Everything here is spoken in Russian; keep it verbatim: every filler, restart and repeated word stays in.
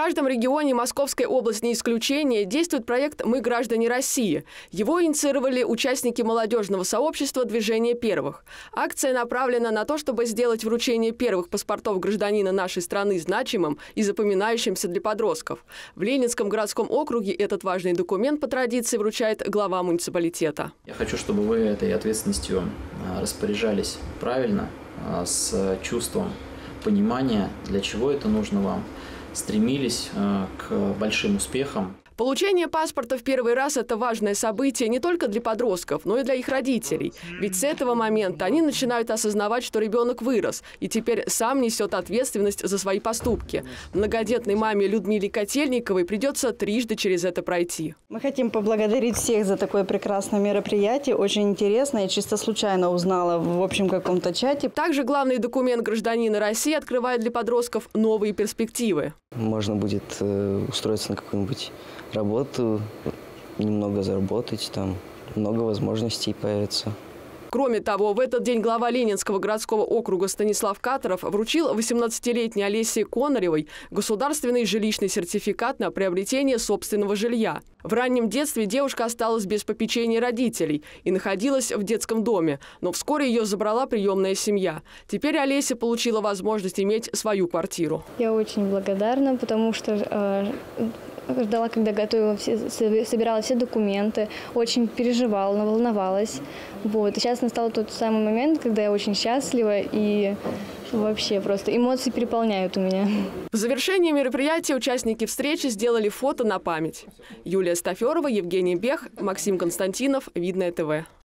каждом регионе Московской области не исключение действует проект «Мы граждане России». Его инициировали участники молодежного сообщества «Движение первых». Акция направлена на то, чтобы сделать вручение первых паспортов гражданина нашей страны значимым и запоминающимся для подростков. В Ленинском городском округе этот важный документ по традиции вручает глава муниципалитета. Я хочу, чтобы вы этой ответственностью распоряжались правильно, с чувством понимания, для чего это нужно вам, стремились к большим успехам. Получение паспорта в первый раз – это важное событие не только для подростков, но и для их родителей. Ведь с этого момента они начинают осознавать, что ребенок вырос и теперь сам несет ответственность за свои поступки. Многодетной маме Людмиле Котельниковой придется трижды через это пройти. Мы хотим поблагодарить всех за такое прекрасное мероприятие. Очень интересно. Я чисто случайно узнала в общем каком-то чате. Также главный документ гражданина России открывает для подростков новые перспективы. Можно будет э, устроиться на какую-нибудь работу, немного заработать, там много возможностей появится. Кроме того, в этот день глава Ленинского городского округа Станислав Катаров вручил восемнадцатилетней Олесе Коноревой государственный жилищный сертификат на приобретение собственного жилья. В раннем детстве девушка осталась без попечения родителей и находилась в детском доме, но вскоре ее забрала приемная семья. Теперь Олеся получила возможность иметь свою квартиру. Я очень благодарна, потому что э, ждала, когда готовила, все, собирала все документы, очень переживала, волновалась. Вот. И сейчас настал тот самый момент, когда я очень счастлива и вообще просто эмоции переполняют у меня. В завершении мероприятия участники встречи сделали фото на память. Юлия Стаферова, Евгений Бех, Максим Константинов, Видное ТВ.